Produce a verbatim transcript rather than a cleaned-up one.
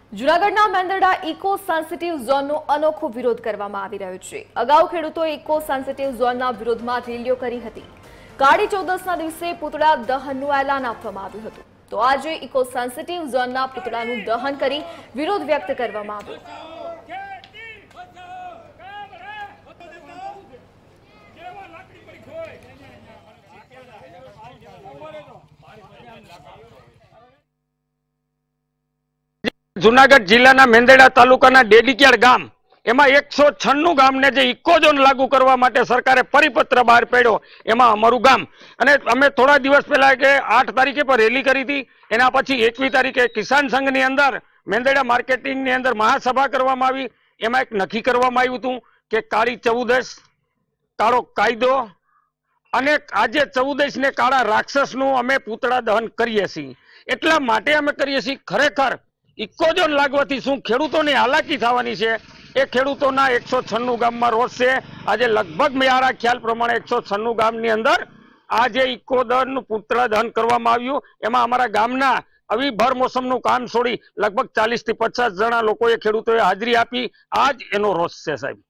જૂનાગઢના Mendarda eco sensitive ઝોનનો અનોખો વિરોધ કરવામાં આવી રહ્યો છે। અગાઉ ખેડૂતોએ ઇકો સેન્સિટિવ ઝોનના વિરોધમાં રેલીઓ કરી હતી। કાળી ચૌદસના દિવસે પૂતળા દહનનું એલાન આપવામાં આવ્યું હતું, તો આજે ઇકો સેન્સિટિવ ઝોનના પૂતળાનું દહન કરી વિરોધ વ્યક્ત કરવામાં આવ્યો। जूनागढ़ जिल्लाना मेंदरडा तालुकाना डेडीकेर गाम एमां एक सौ छन्नु गामने जे इको झोन लागू करवा माटे सरकारे परिपत्र बहार पाड्यो। एमां अमारुं गाम अने अमे थोड़ा दिवस पहला के आठ तारीखे पर रेली करी थी। एना पछी एकवीस तारीखे किसान संघनी अंदर मेंदरडा मार्केटिंगनी अंदर महासभा करवामां आवी। एमां एक नक्की करवामां आव्युं हतुं के काળી चौदस काळो कायदो अने आजे चौदस ने काळा राक्षसनुं अमे पूतळा दहन करीए छीए। એટલા માટે અમે કરીએ છીએ। ખરેખર ઇકો ઝોન લાગવાથી શું ખેડૂતોની હાલાકી થવાની છે એ ખેડૂતોના एक सौ छन्नु ગામમાં રોષ છે। આજે લગભગ મારા ખ્યાલ પ્રમાણે एक सौ छन्नु ગામની અંદર આજે ઇકો દહનનું પૂતળા દહન કરવામાં આવ્યું। એમાં અમારા ગામના આવી ભર મોસમનું કામ છોડી લગભગ ચાલીસ થી પચાસ જણા લોકોએ ખેડૂતોએ હાજરી આપી। આજ એનો રોષ છે સાહેબ।